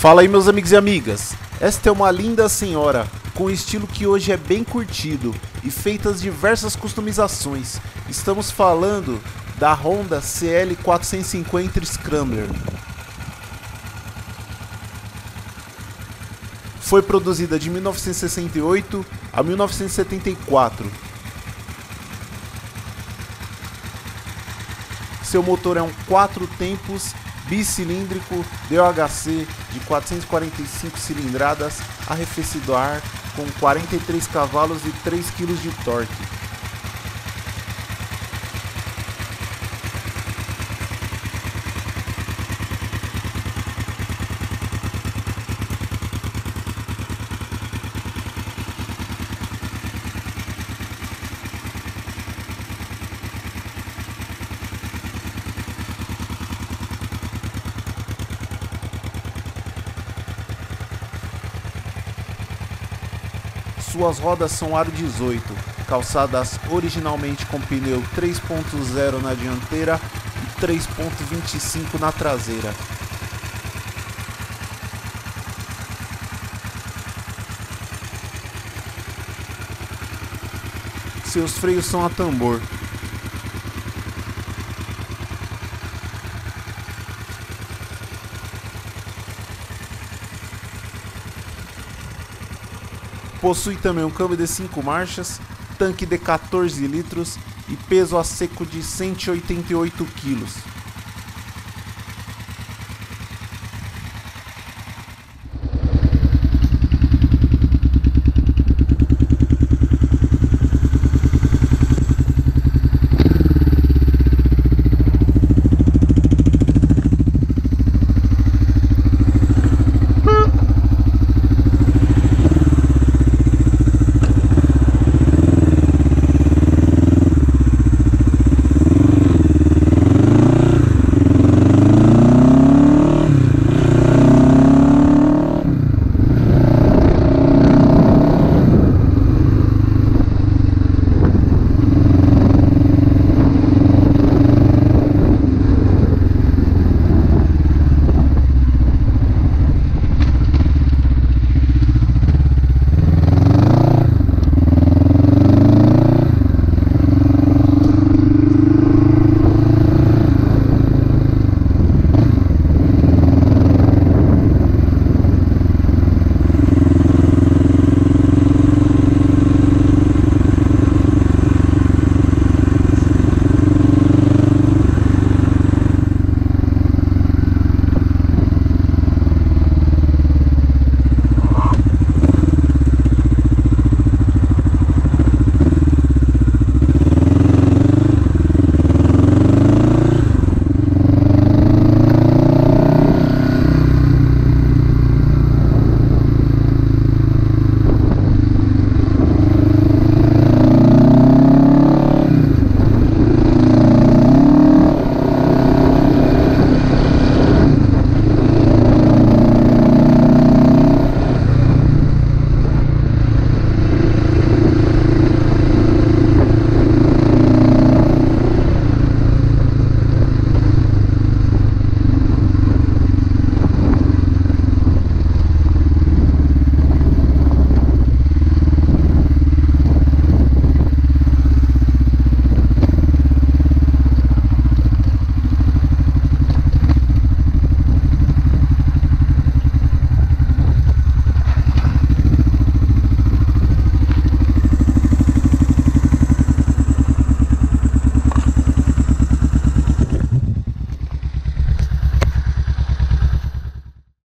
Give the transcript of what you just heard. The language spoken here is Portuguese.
Fala aí, meus amigos e amigas, esta é uma linda senhora, com estilo que hoje é bem curtido e feitas diversas customizações. Estamos falando da Honda CL 450 Scrambler. Foi produzida de 1968 a 1974. Seu motor é um 4 tempos bicilíndrico DOHC de 445 cilindradas, arrefecido a ar, com 43 cavalos e 3 kg de torque. Suas rodas são aro 18, calçadas originalmente com pneu 3.0 na dianteira e 3.25 na traseira. Seus freios são a tambor. Possui também um câmbio de 5 marchas, tanque de 14 litros e peso a seco de 188 kg.